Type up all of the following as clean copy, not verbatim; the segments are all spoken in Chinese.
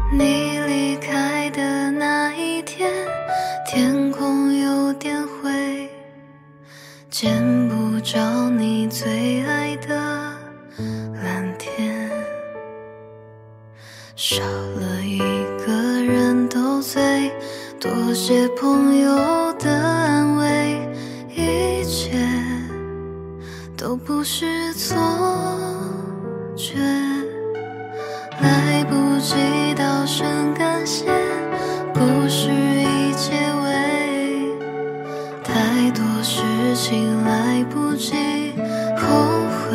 你离开的那一天，天空有点灰，见不着你最爱的蓝天。少了一个人都醉，多谢朋友的安慰，一切都不是错觉。来不及道声感谢，故事已结尾，太多事情来不及后悔。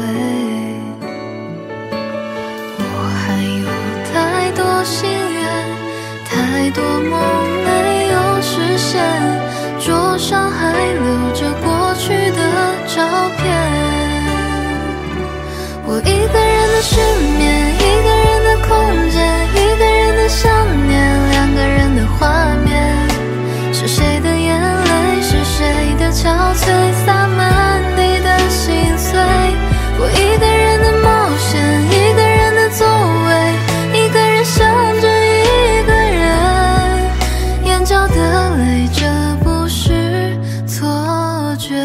我还有太多心愿，太多梦没有实现，桌上还留着过去的照片。我一个人的失眠，一个人的空间，一个人的想念，两个人的画面。是谁的眼泪，是谁的憔悴，洒满地的心碎。我一个人的冒险，一个人的座位，一个人想着一个人，眼角的泪，这不是错觉。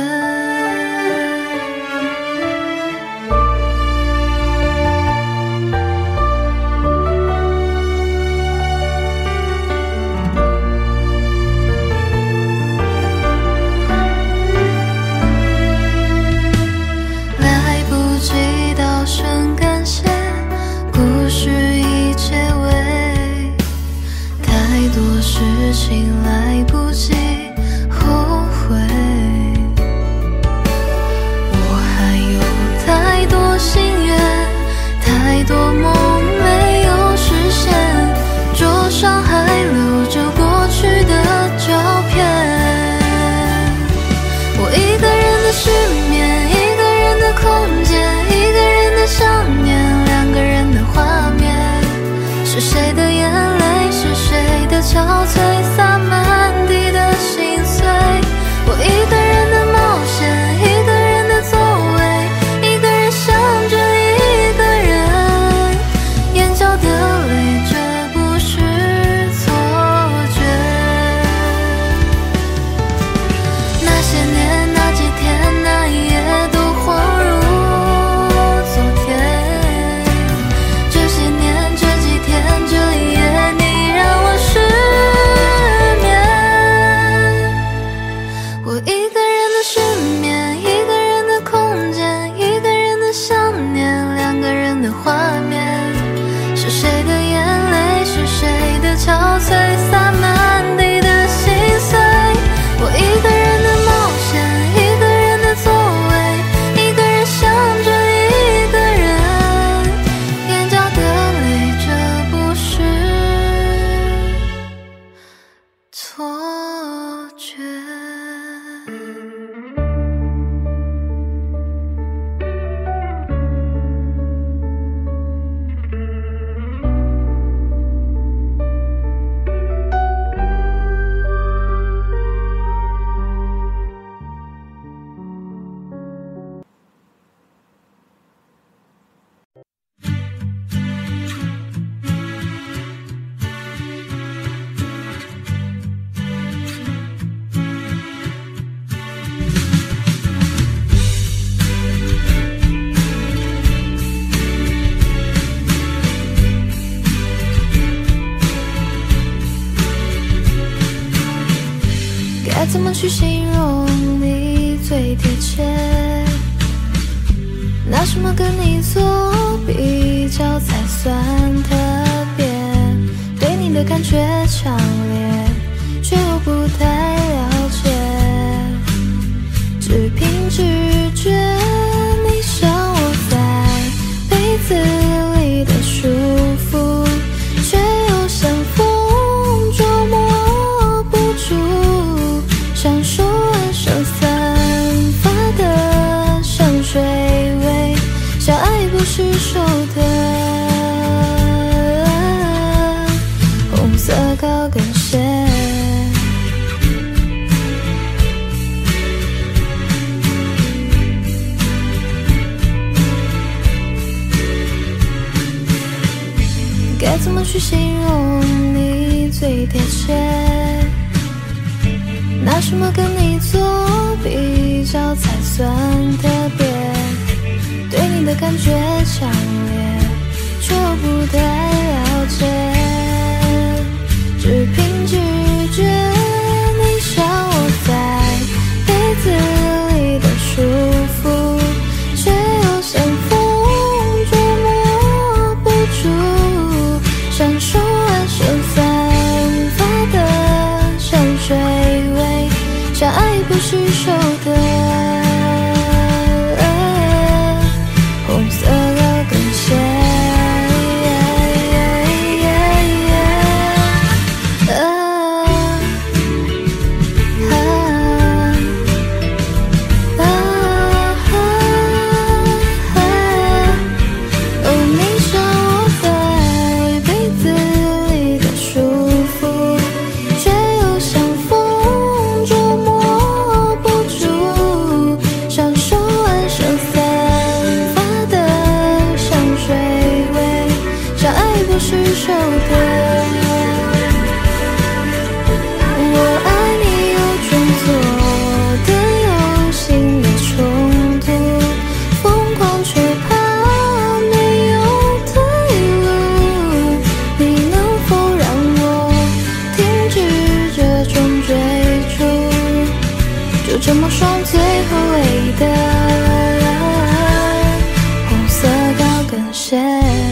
事情来不及后悔，我还有太多心愿，太多梦没有实现，桌上还留着过去的照片。我一个人的失眠，一个人的空间，一个人的想念，两个人的画面。是谁的眼泪，是谁的憔悴，洒满地的心碎。我一个人的冒险，一个人的座位，一个人想着一个人，眼角的泪，这不是错觉。那些年，那几天，那一夜都恍如昨天。这些年，这几天，这一夜，你让我失眠。我一个人的失眠，一个人的空间，一个人的想念，两个人的画面。是谁的眼泪，是谁的憔悴，洒满地的心碎。我一个人的冒险，一个人的座位，一个人想着一个人，眼角的泪，这不是错觉。该怎么去形容你最贴切？拿什么跟你做比较才算特别？对你的感觉强烈，却又不太了解。只凭直觉，你像我在被子里的束缚，却又像风捉摸不住。享受晚上散发的香水味，小爱不释手的红色高跟鞋。 该怎么去形容你最贴切？拿什么跟你做比较才算特别？对你的感觉强烈，却又不太了解，只凭直觉，你像我在被子里的束缚，却又像风捉摸不住，像手腕上散发的香水味，像爱不释手的红色高跟鞋。这么双最后尾的红色高跟鞋。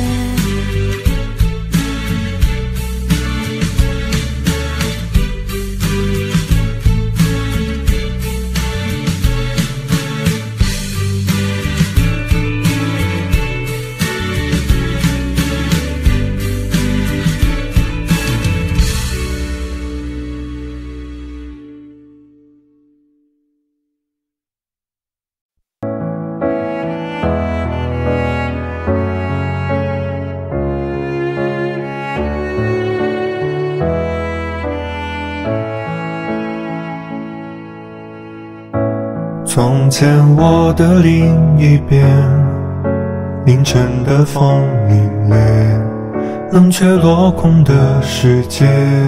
从前我的另一边，凌晨的风凛冽，冷却落空的世界。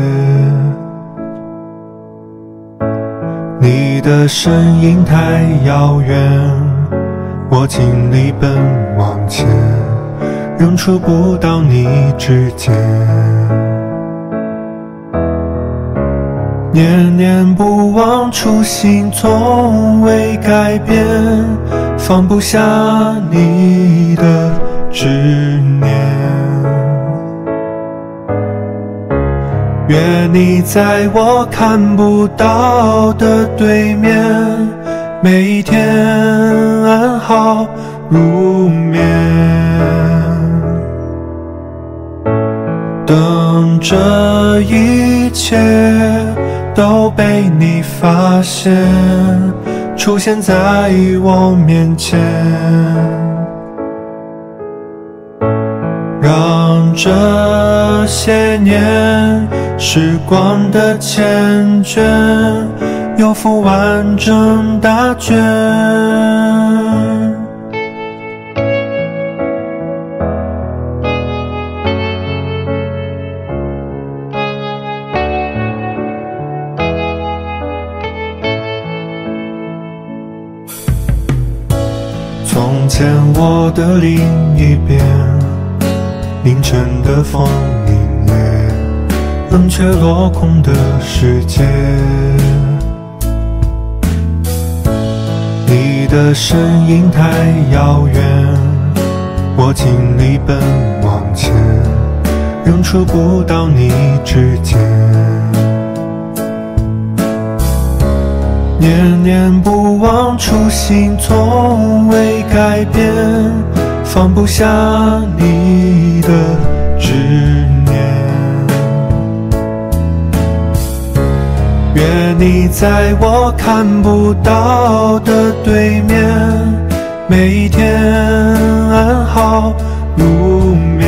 你的身影太遥远，我尽力奔往前，仍触不到你指尖。念念不忘初心从未改变，放不下你的执念。愿你在我看不到的对面，每一天安好入眠，等这一切都被你发现，出现在我面前，让这些年时光的缱绻有幅完整大卷。从前我的另一边，凌晨的风凛冽，冷却落空的世界。你的身影太遥远，我尽力奔往前，仍触不到你指尖。念念不忘初心从未改变，放不下你的执念。愿你在我看不到的对面，每一天安好入眠，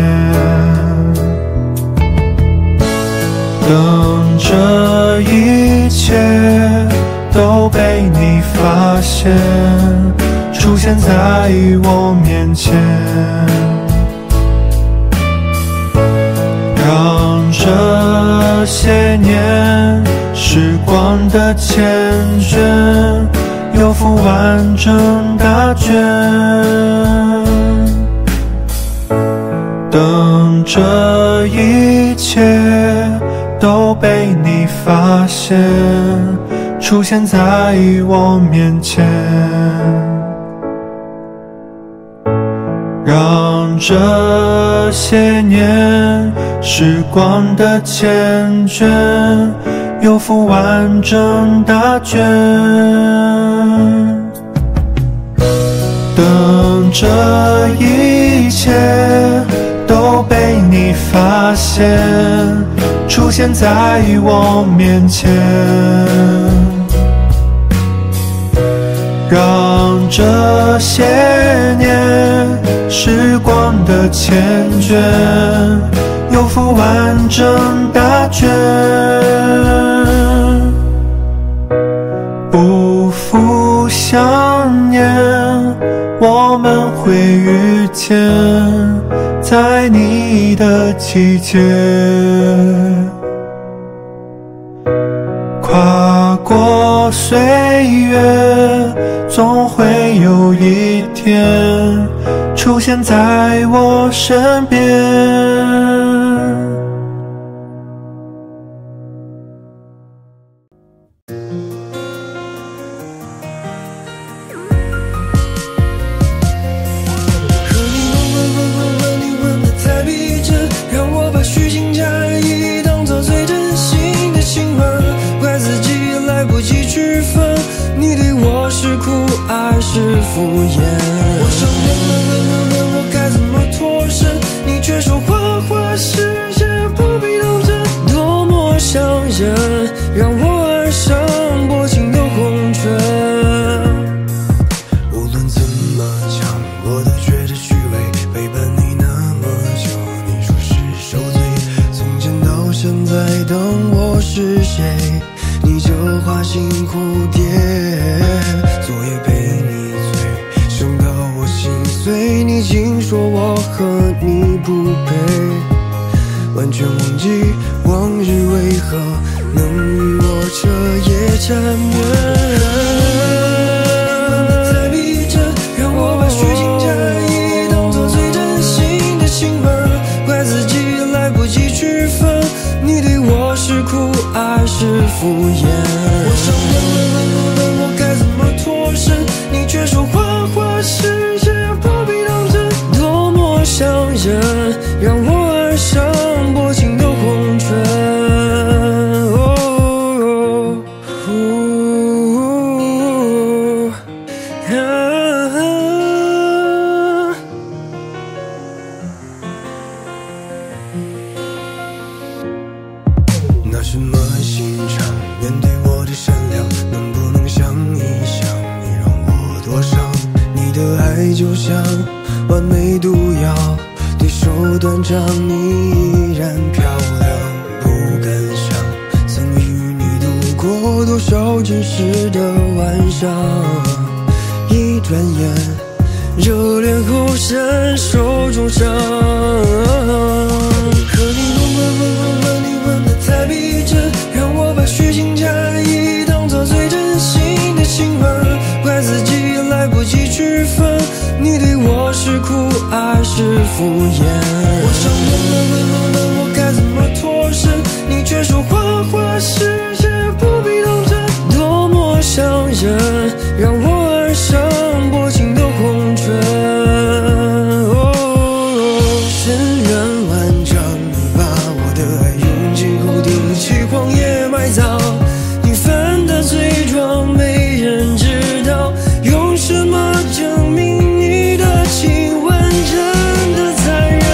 等这一切都被你发现，出现在我面前。 些年，时光的缱绻，又复完整答卷。等这一切都被你发现，出现在我面前，让这些年时光的缱绻又复完整答卷。等这一切都被你发现，出现在我面前，让这些年时光的缱绻又复完整答卷。不负想念，我们会遇见在你的季节，跨过岁月，总会有一天出现在我身边。 是敷衍，我想问，我该怎么脱身？你却说花花世界不必当真，多么伤人，让我爱上薄情的红唇。无论怎么讲，我都觉得虚伪，陪伴你那么久，你说是受罪。从前到现在，当我是谁？你就画心蝴蝶，昨夜陪你醉，想到我心碎，你竟说我和你不配，完全忘记往日为何能与我彻夜缠绵。再逼着让我把虚情假意当作最真心的情分，怪自己来不及区分，你对我是酷爱是敷衍。我想问，我该怎么脱身？你却说花花世界不必当真，多么伤人，让我爱上薄情的红唇。拿什么心肠面对我的善良？能不能想一想，你让我多伤？你的爱就像完美毒药，对手断掌，你依然漂亮。不敢想，曾与你度过多少真实的晚上，一转眼，热恋后身受重伤。可你问的太逼真，让我把虚情假意当作最真心的情分，怪自己来不及区分，你对我是酷爱是敷衍。我想问，我该怎么脱身？你却说花花世界不必当真，多么伤人，让我爱上薄情的红唇。深渊万丈，你把我的爱用尽后丢弃荒野埋葬，你犯的罪状没人知道，用什么证明你的亲吻真的残忍？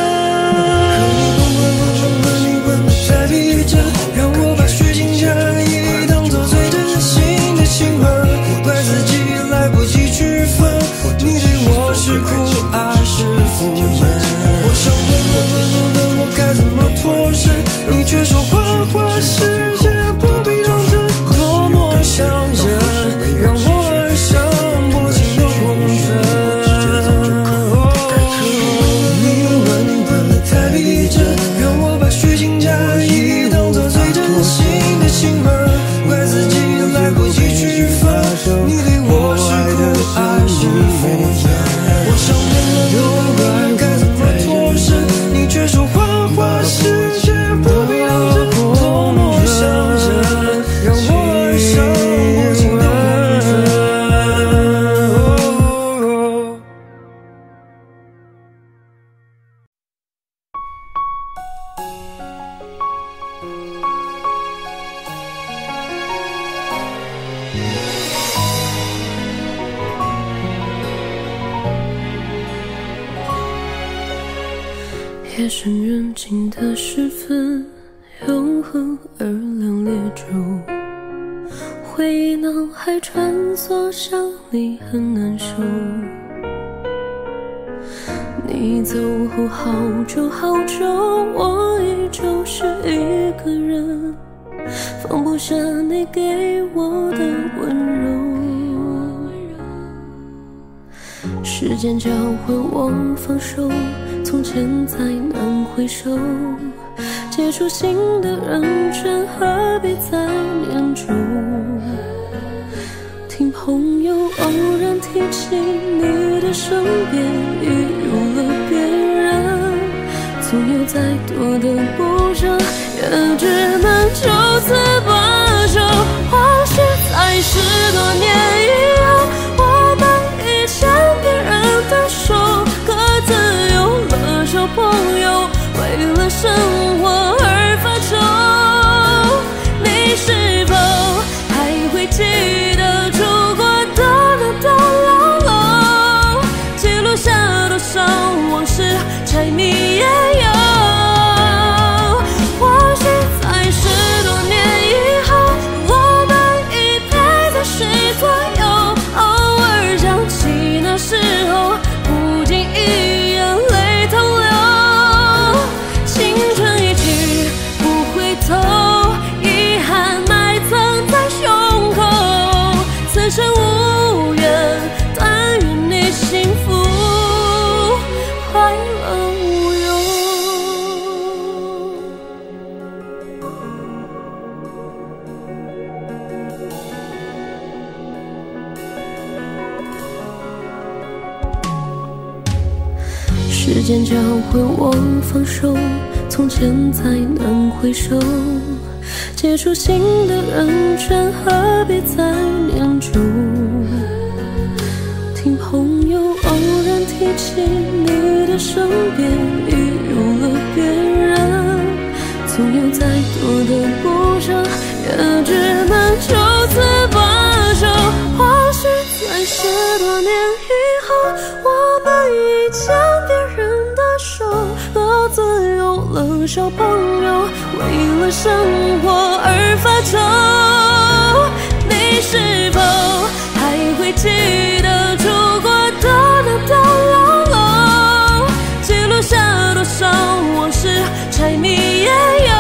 可你问太逼真，让我把虚情假意当作最真心的情分，怪自己来不及区分，你对我是酷爱是敷衍。我想问，我该怎么脱身？你却说花花世界不必当真，多么伤人，让我爱上薄情的红唇。你问得太逼真，让我把虚情假意当作夜深人静的时分，永恒而凉冽中，回忆脑海穿梭，想你很难受。你走后好久好久，我依旧是一个人，放不下你给我的温柔。时间教会我放手，从前再难回首，接触新的人权，何必再念旧？听朋友偶然提起你的身边已有了别人，总有再多的不舍，也只能就此罢休。或许在10多年以后，我们已牵别人的手，各自有了小朋友，为了生活而发愁。你是否还会记得住过的那栋老楼，记录下多少往事，柴米也有。或许在10多年以后，我们已陪在10左右，偶尔想起那时候，不经意眼泪同流。青春一去不回头，遗憾埋藏在胸口，此生无缘，但愿你幸福快乐无忧。时间教会我放手，从前再难回首，接触新的人权，何必再念旧？听朋友偶然提起你的身边已有了别人，总有再多的不舍，也只能就此罢休。或许在10多年以后，我们已牵别人的手，各自有了小朋友，为了生活而发愁。你是否还会记得住过的那栋老楼，记录下多少往事，柴米也有。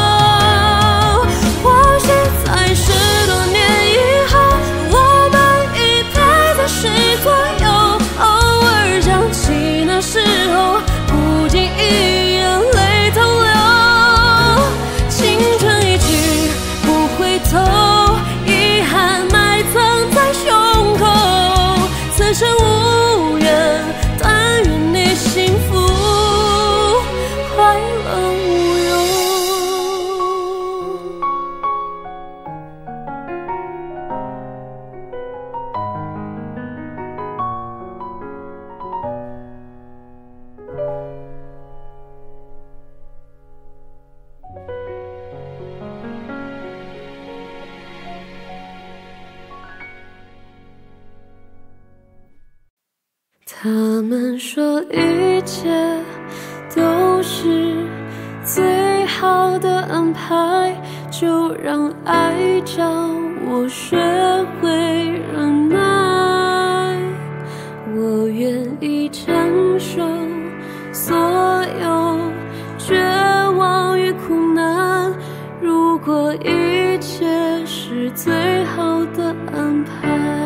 或许在10多年以后，我们已陪在10左右，偶尔想起那时候，不经意眼泪同流。青春一去不回头，遗憾埋藏在胸口，此生无缘，但愿你幸福快乐无忧。他们说一切都是最好的安排，就让爱教我学会忍耐。我愿意承受所有绝望与苦难，如果一切是最好的安排。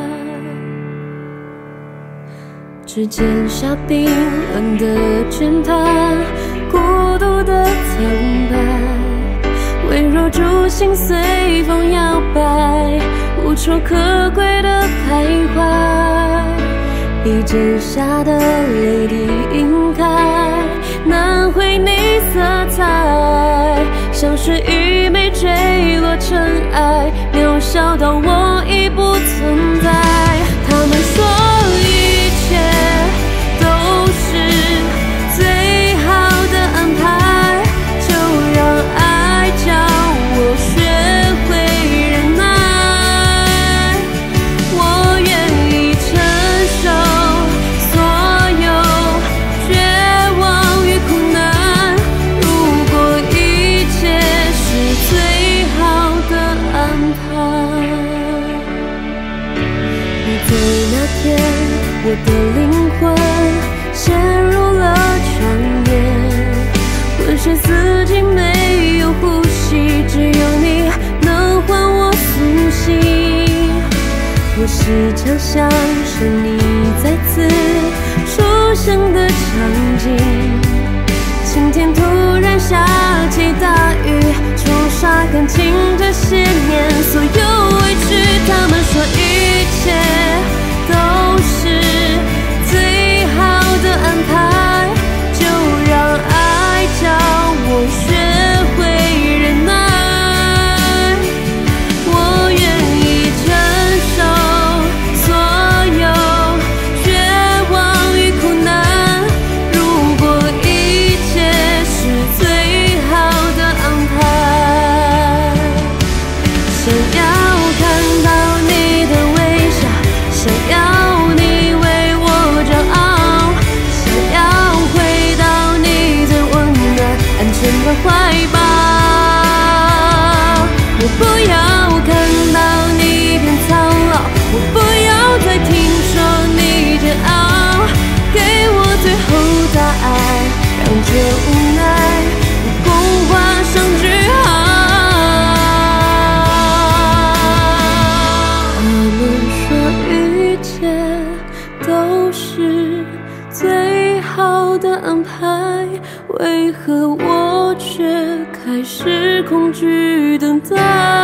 指尖下冰冷的键盘，孤独的苍白，微弱烛心随风摇摆，无处可归的徘徊。笔尖下的泪滴晕开，难绘你色彩，像是愚昧坠落尘埃，渺小到我已不存在。他们说一切都是最好的安排，就让爱教我学会忍耐。我愿意承受所有绝望与苦难， 我的灵魂陷入了长夜，浑身四季没有呼吸，只有你能唤我苏醒。我时常想是你再次出现的场景，晴天突然下起大雨，冲刷干净这些年所有委屈。他们说一切都是最好的安排，就让爱教我学会忍耐。我愿意承受所有绝望与苦难，如果一切是最好的安排。想要看到你的微笑，想要你为我骄傲，想要回到你最温暖安全的怀抱。我不要看到你变苍老，我不要再听说你煎熬，给我最后答案，让这无奈不共画上句号。他们说一切都是最好的安排，为何我却开始恐惧等待？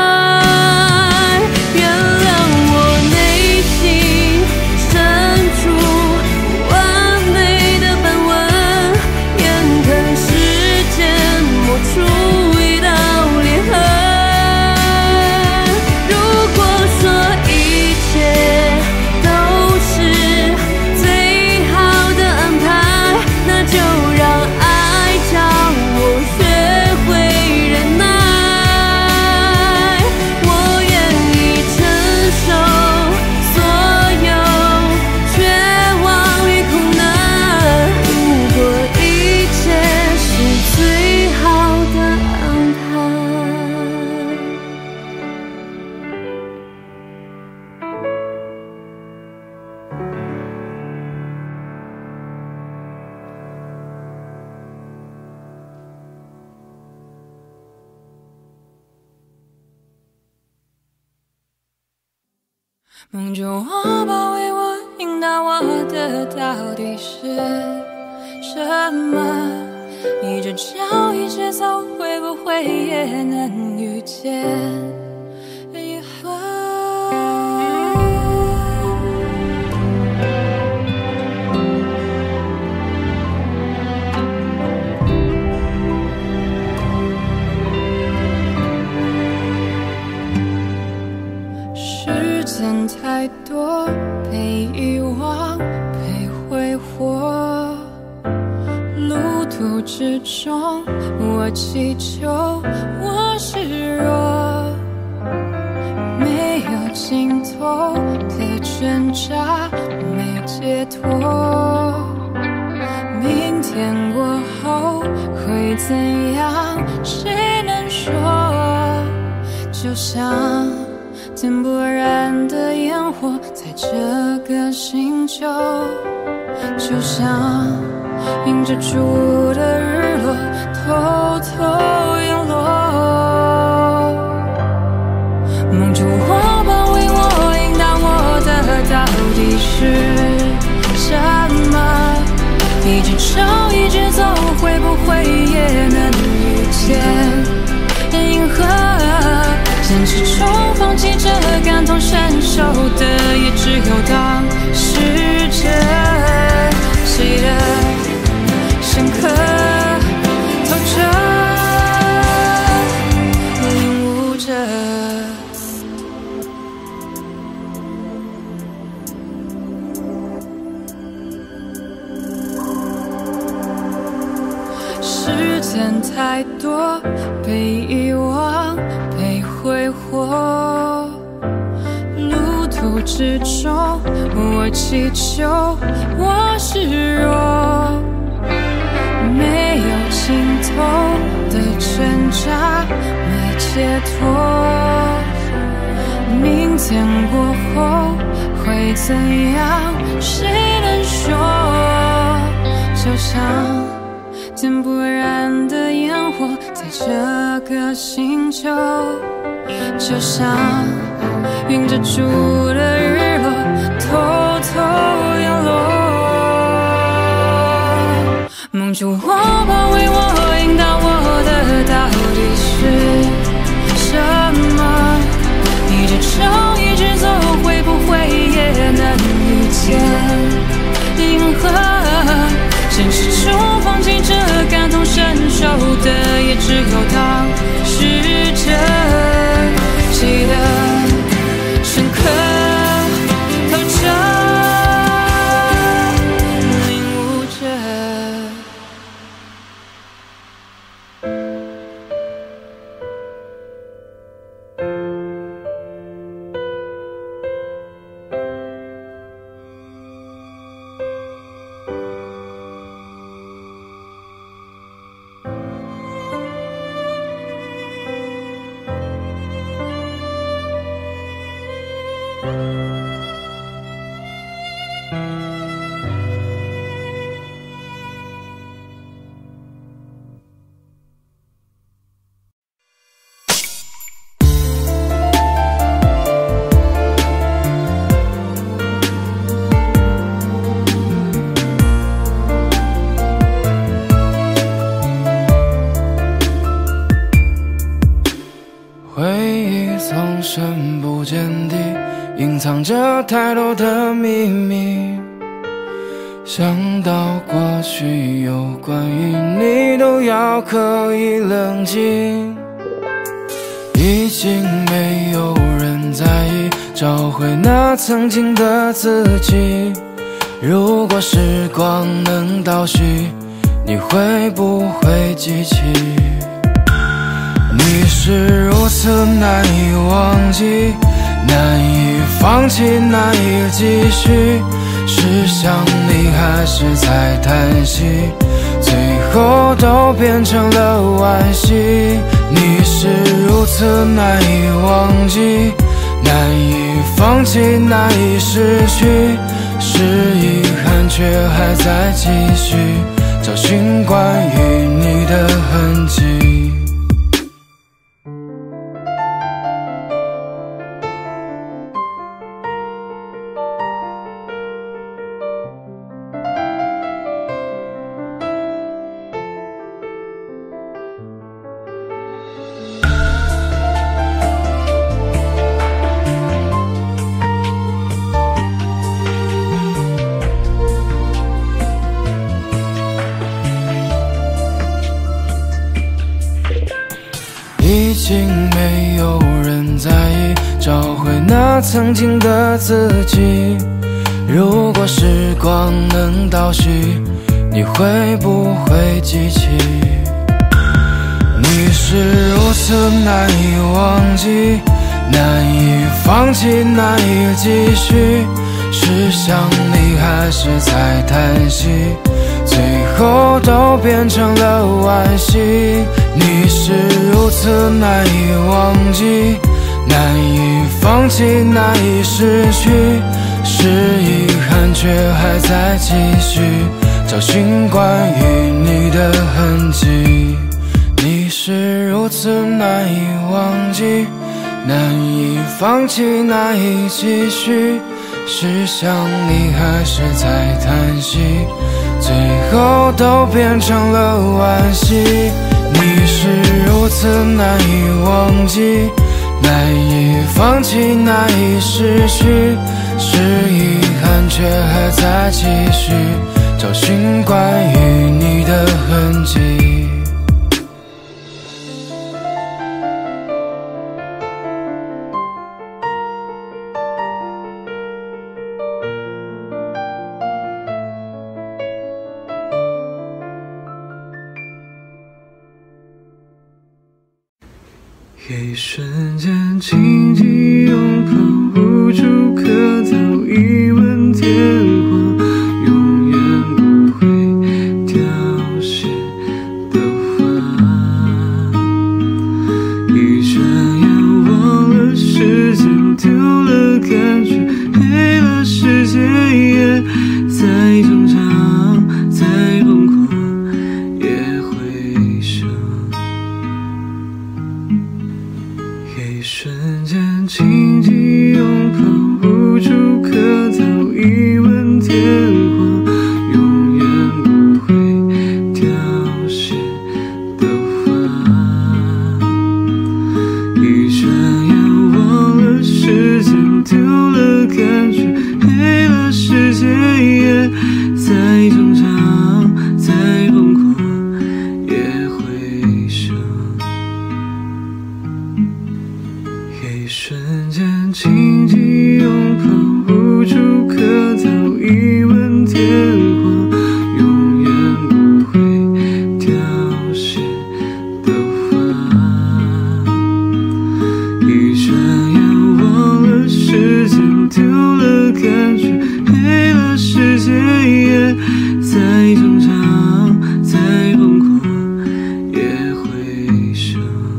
原谅我内心深处不完美的斑纹，眼看时间磨出一道裂痕。如果说一切都是最好的安排，那就让爱教我学会忍耐。我愿意承受所有绝望与苦难，如果一切是最好的安排。 梦中我包围我，引导我的到底是什么？一直找一直走，会不会也能遇见遗憾？时间太多，被遗忘，被挥霍。路途之中，我祈求，我示弱。没有尽头的挣扎，没解脱。明天过后会怎样？谁能说？就像点不燃的烟火，在这个星球，就像迎着烛的日落，偷偷陨落。梦中我包围我，引导我的到底是什么？一直找一直走，会不会也能遇见银河？坚持中放弃这感同身受的，也只有当事者记得深刻透彻，领悟着。时间太多，被遗忘，被挥霍。路途之中，我祈求，我示弱。没有尽头的挣扎，没解脱。明天过后会会怎样？谁能说？就像点不燃的烟火，在这个星球，就像云遮住的日落，偷偷摇落。梦就我包围我，引导我的到底是什么？一直走，一直走，会不会也能遇见银河？现实中放弃这感同身受的，也只有当事者记得深刻透彻，领悟着。 深不见底，隐藏着太多的秘密。想到过去有关于你，都要刻意冷静。已经没有人在意，找回那曾经的自己。如果时光能倒叙，你会不会记起？你是如此难以忘记，难以放弃，难以继续。是想你还是在叹息，最后都变成了惋惜。你是如此难以忘记，难以放弃，难以失去。是遗憾却还在继续，找寻关于你的痕迹。已经没有人在意，找回那曾经的自己。如果时光能倒叙，你会不会记起？你是如此难以忘记，难以放弃，难以继续。是想你还是在叹息，最后都变成了惋惜。你是如此难以忘记，难以放弃，难以失去。是遗憾却还在继续，找寻关于你的痕迹。你是如此难以忘记，难以放弃，难以继续。是想你还是在叹息，最后都变成了惋惜。你是如此难以忘记，难以放弃，难以失去。是遗憾却还在继续，找寻关于你的痕迹。 一瞬间，紧紧拥抱，无处可逃，一吻天荒，永远不会凋谢的花。一转眼忘了时间，丢了感觉，黑了。 轻轻拥抱，无处可走，一吻天荒，永远不会凋谢的花。一转眼忘了时间，丢了感觉，黑了世界，也再挣扎，再疯狂，也回首。一瞬间，轻轻拥抱，无处可走，一吻天荒，永远不会凋谢的花。一转眼忘了时间，丢了感觉，黑了世界，也再挣扎，再疯狂，也回首。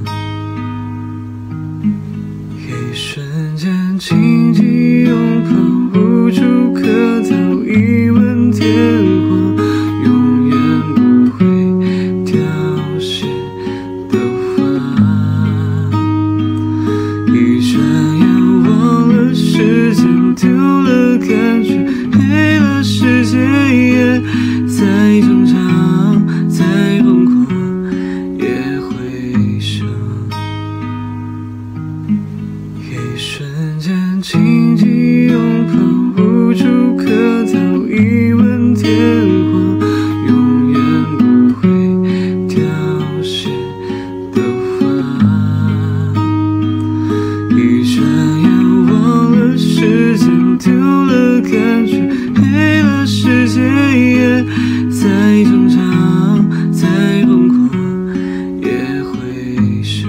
一瞬间，轻轻拥抱，无处可走，一吻天荒，永远不会凋谢的花。一转眼忘了时间，丢了感觉，黑了世界，也再挣扎，再疯狂，也回首。一瞬间，轻轻拥抱，无处可走，一吻天荒，永远不会凋谢的花。一转眼忘了时间，丢了感觉，黑了世界，也再挣扎，再疯狂，也回首。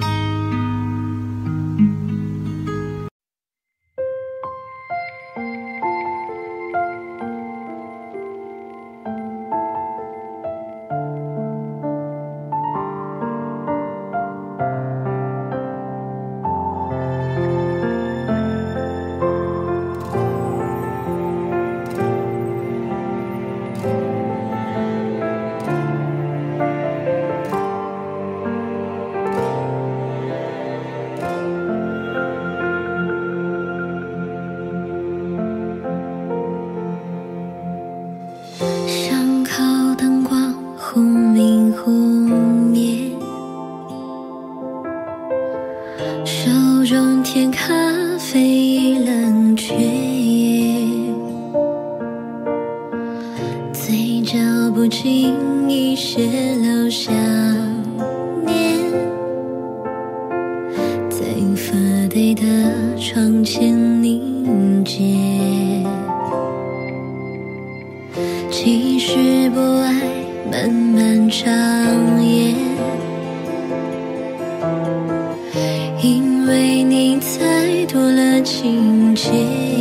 想靠灯光忽明忽灭，手中甜咖啡已冷却，嘴角不经意泄露想念，在发呆的窗前凝结。其实不爱漫漫长夜，因为你猜多了情节。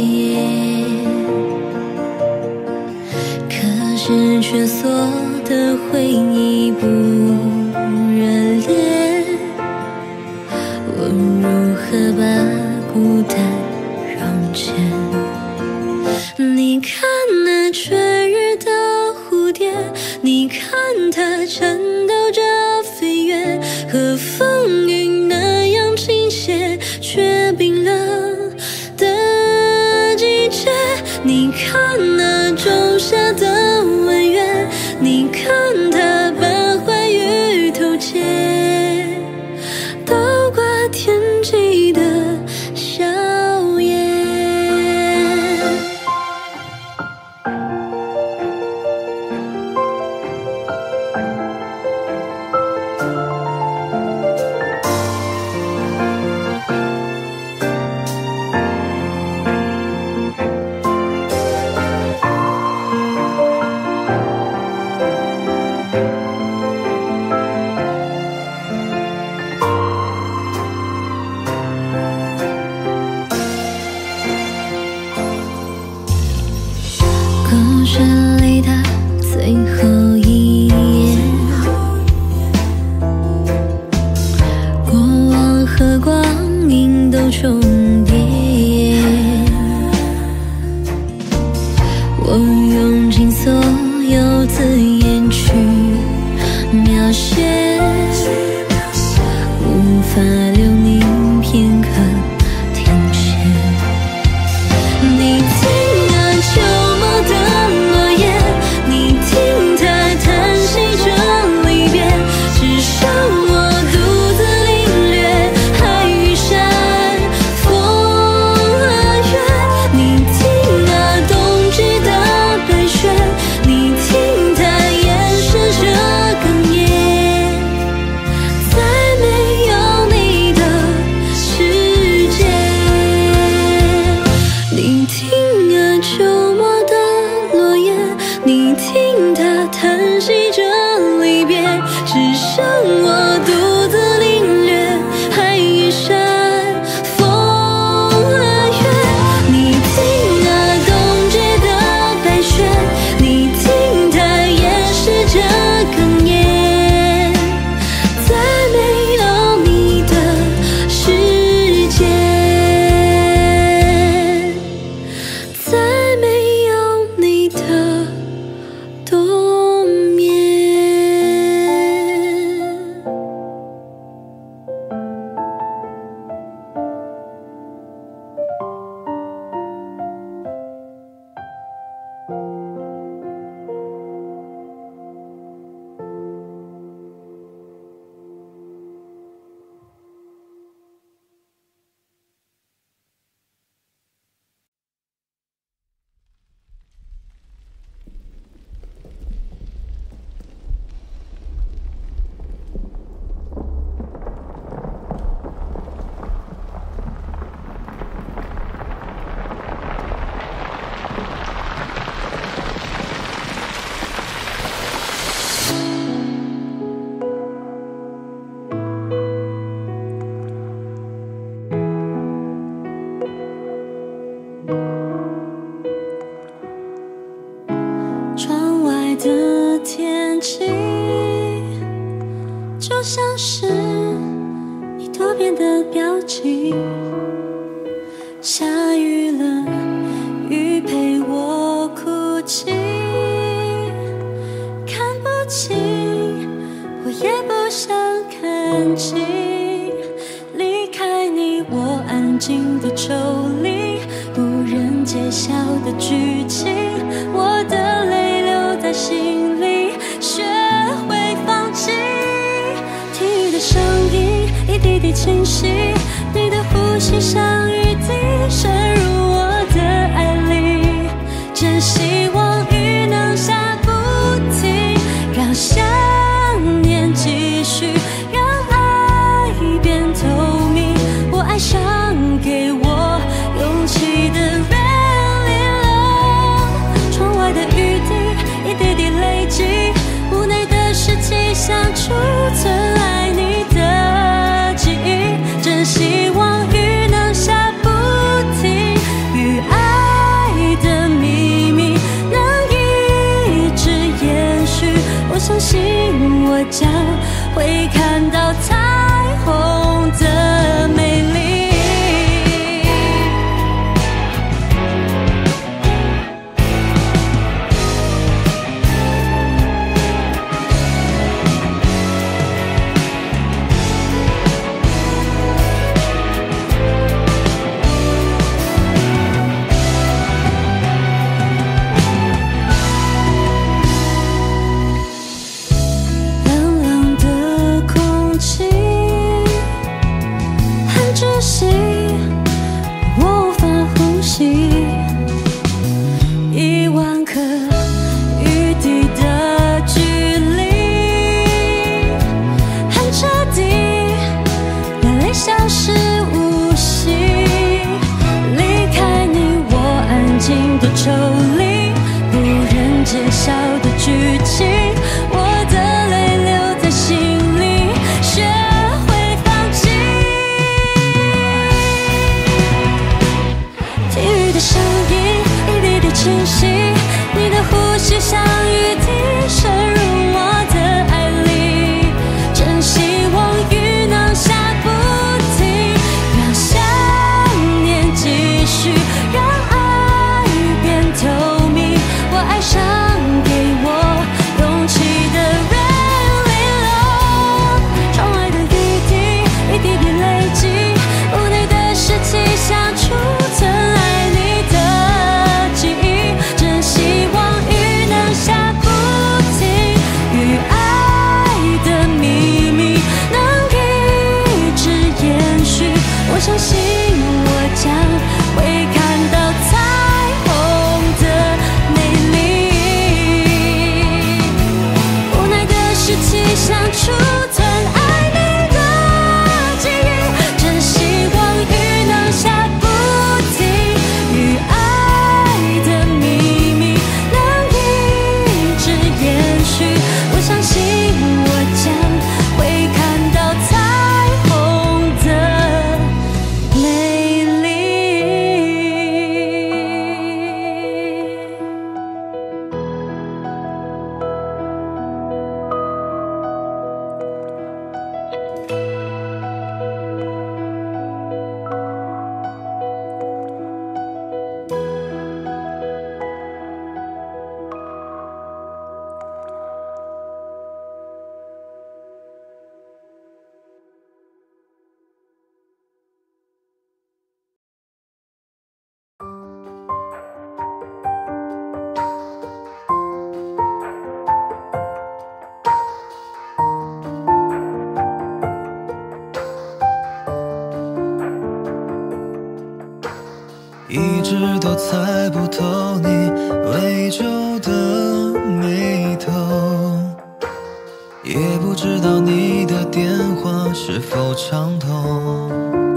可是却锁的回忆不热烈，我如何把孤单让见？你看那坠日的蝴蝶，你看它颤抖着飞跃，和风云那样倾斜，却冰冷的季节。你看那仲夏的弯月，你看它把欢愉偷窃，倒挂天际的笑颜。故事里的最后一页，过往和光阴都重叠，我用尽所有字眼去描写，无法留你片刻面的表情。下雨了，雨陪我哭泣，看不清，我也不想看清。离开你，我安静的抽离，不忍揭晓的剧情，我的泪留在心里，学会放弃。听雨的声音一滴滴清晰，你的呼吸像雨滴渗入我的爱里，真希望雨能下不停，让想念继续，让爱变透明。我爱上给我勇气的人淋了，窗外的雨滴一滴滴累积，屋内的湿气像储存爱你的记忆，真希望雨能下不停，与爱的秘密能一直延续。我相信我将会看到彩虹的美丽。冷冷的空气很窒息，我无法呼吸。10000颗雨滴的距离很彻底，眼泪消失无息。离开你，我安静的抽离，不忍揭晓的剧情，我的泪留在心里，学会放弃。听雨的声音一滴滴清晰，你的呼吸像雨滴渗入我的爱里，真希望雨能下不停，让想念继续，让爱变透明。我爱上给我勇气的人淋了，窗外的雨滴一滴滴累积，屋内的湿气像储存爱你的记忆，真希望雨能下不停，与爱的秘密能一直延续。我相信我将会看到彩虹的美丽，无奈的湿气像储存爱你的记忆，真希望雨能下不停，与爱的秘密能一直延续。我相信我将会看到彩虹的美丽。 一直都猜不透你微皱的眉头，也不知道你的电话是否畅通。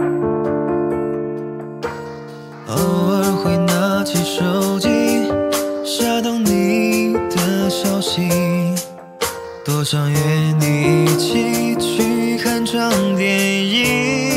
偶尔会拿起手机，下等你的消息，多想约你一起去看场电影。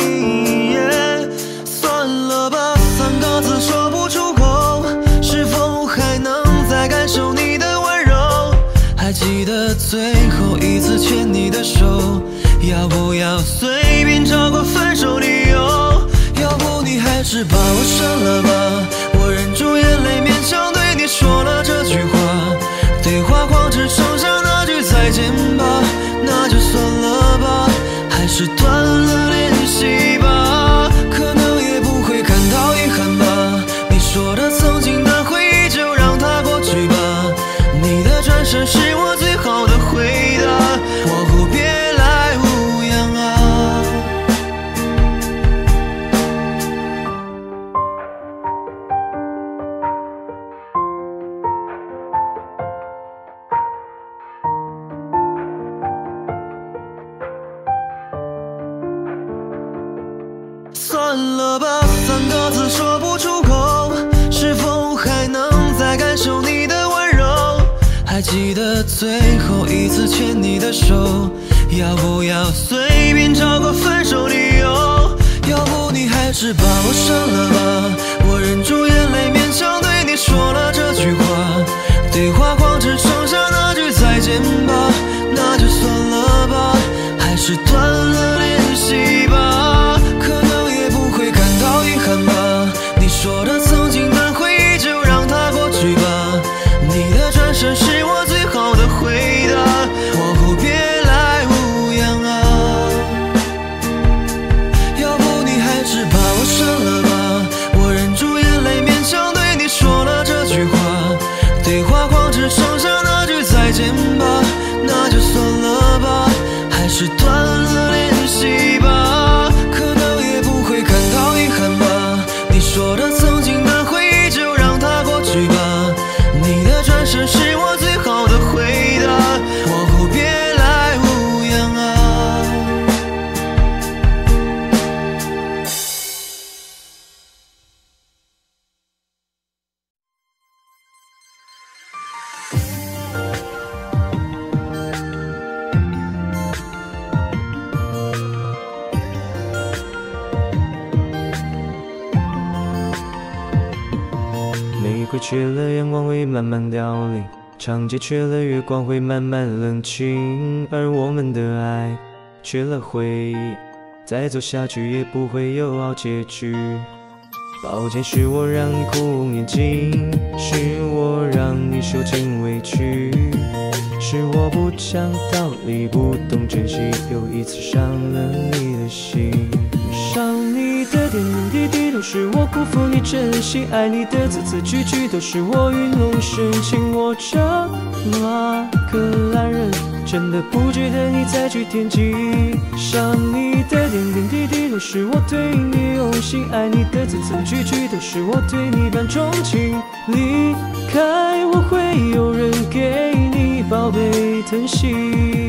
算了吧，3个字说不出口，是否还能再感受你的温柔？还记得最后一次牵你的手，要不要要随便找个分手理由，要不你还是把我删了吧。我忍住眼泪，勉强对你说了这句话，对话框只剩下那句再见吧，那就算了吧，还是断了联系吧，可能也不会感到遗憾吧。你说的曾经的回忆就让它过去吧，你的转身是我最好的回答，往后别来无恙啊。算了吧，三个字说不出口，是否还能再感受你的温柔？还记得最后一次牵你的手，要不要随便找个分手理由？要不你还是把我删了吧。我忍住眼泪，勉强对你说了这句话，对话框只剩下那句再见吧，那就算了吧，还是断了联系吧，可能也不会感到遗憾吧。你说的曾经的回忆就让它过去吧，你的转身是我最好的回答，往后别来无恙啊。要不你还是把我删了吧。我忍住眼泪，勉强对你说了这句话，对话框只剩下那句再见吧，那就算了吧，还是断了联系吧，可能也不会感到遗憾吧。你说的曾经的回忆就让它过去吧，你的转身是我最好的回答，往后别来无恙啊。 玫瑰缺了阳光会慢慢凋零，长街缺了月光会慢慢冷清，而我们的爱缺了回忆，再走下去也不会有好结局。抱歉，是我让你哭红眼睛，是我让你受尽委屈，是我不讲道理，不懂珍惜，又一次伤了你的心。伤你的点点滴滴都是我辜负你真心，爱你的字字句句都是我愚弄深情。我这么个烂人，真的不值得你再去惦记。伤你的点点滴滴都是我对你用心，爱你的字字句句都是我对你般钟情。离开我会有人给你宝贝疼惜。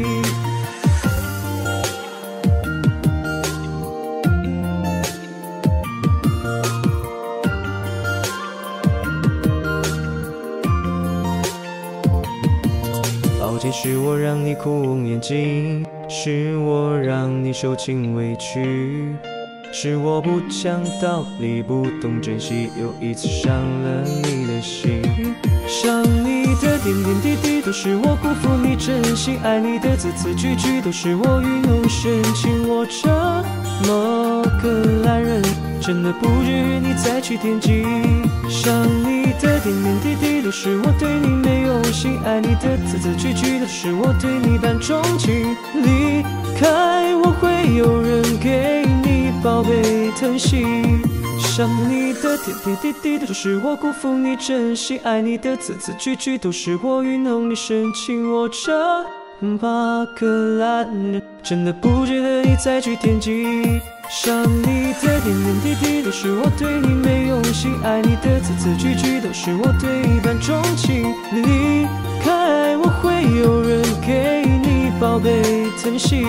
抱歉，是我让你哭红眼睛，是我让你受尽委屈，是我不讲道理，不懂珍惜，又一次伤了你的心。伤你的点点滴滴都是我辜负你真心，爱你的字字句句都是我愚弄深情。我这么个烂人，真的不值你再去惦记。伤你的点点滴滴都是我对你没用心，爱你的字字句句都是我对你般钟情。离开我会有人给你宝贝疼惜。伤你的点点滴滴都是我辜负你真心，爱你的字字句句都是我愚弄你深情。我这么个烂人，真的不值得你再去惦记。伤你的点点滴滴都是我对你没用心，爱你的字字句句都是我对你般钟情。离开我会有人给你宝贝疼惜。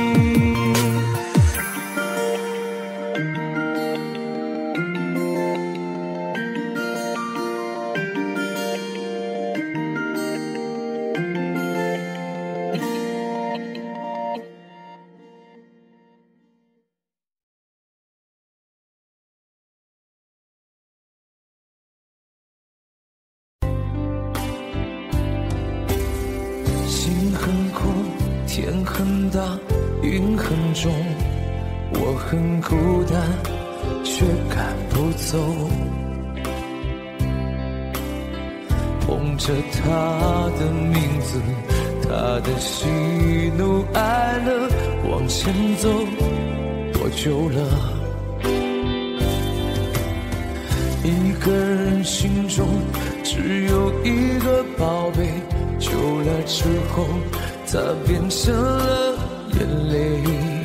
心很空，天很大，云很重， 我很孤单，却赶不走。捧着他的名字，他的喜怒哀乐，往前走多久了？一个人心中只有一个宝贝，久了之后，它变成了眼泪。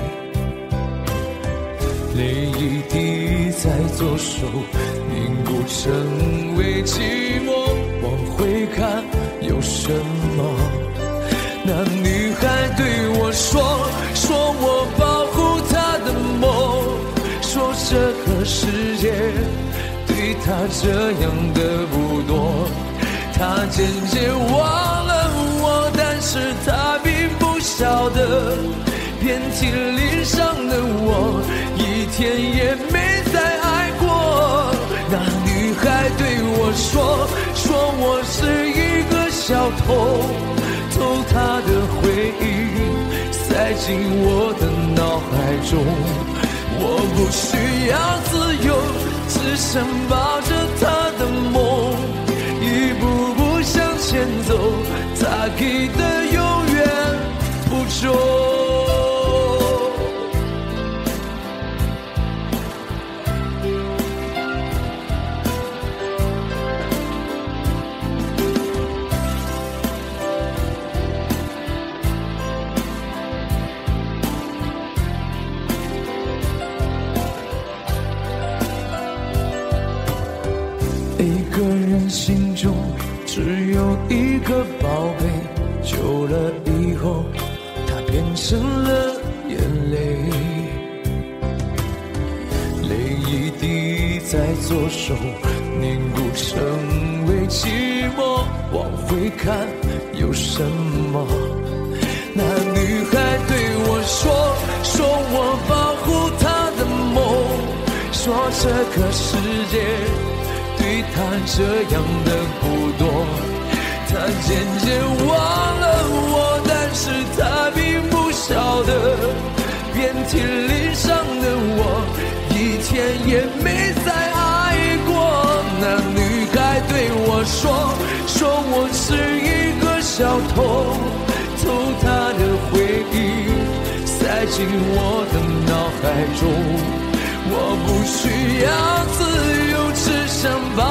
泪一滴在左手凝固成为寂寞，往回看有什么？那女孩对我说我保护她的梦，说这个世界对她这样的不多。她渐渐忘了我，但是她并不晓得，遍体鳞伤的我一天也没再爱过。那女孩对我说我是一个小偷，偷她的回忆塞进我的脑海中。我不需要自由，只想抱着她的梦，一步步向前走，她给的永远不重。一个人心中只有一个宝贝，久了以后，它变成了眼泪。泪一滴在左手凝固成为寂寞，往回看有什么？那女孩对我说我保护她的梦，说这个世界对他这样的不多。他渐渐忘了我，但是他并不晓得，遍体鳞伤的我一天也没再爱过。那女孩对我说我是一个小偷，偷她的回忆塞进我的脑海中。我不需要自由，只想抱